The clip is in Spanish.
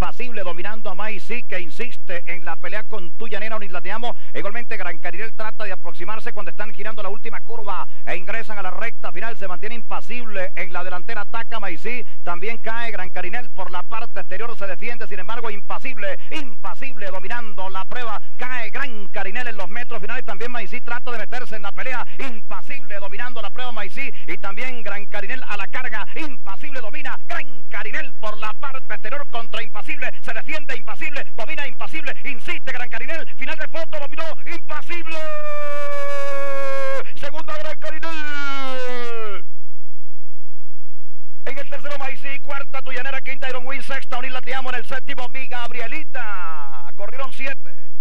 impasible, dominando a Maicí, que insiste en la pelea con Tuyanera Unilateamo. Igualmente Gran Carinel trata de aproximarse cuando están girando la última curva e ingresan a la recta final. Se mantiene impasible en la delantera, ataca Maicí, también cae Gran Carinel por la parte exterior, se defiende, sin embargo impasible, dominando la prueba, cae Gran Carinel en los metros finales. También Maicí trata de meterse en la pelea, impasible, dominando la prueba Maicí, y también Gran Carinel a la carga, impasible, domina Gran Carinel por la parte exterior contra impasible, se defiende impasible, domina impasible, insiste Gran Carinel, final de foto, dominó impasible, segunda Gran Carinel. En el tercero Maicí, cuarta Tuyanera, quinta Iron Win, sexta Unilateamo, en el séptimo mi Gabrielita. Corrieron 7.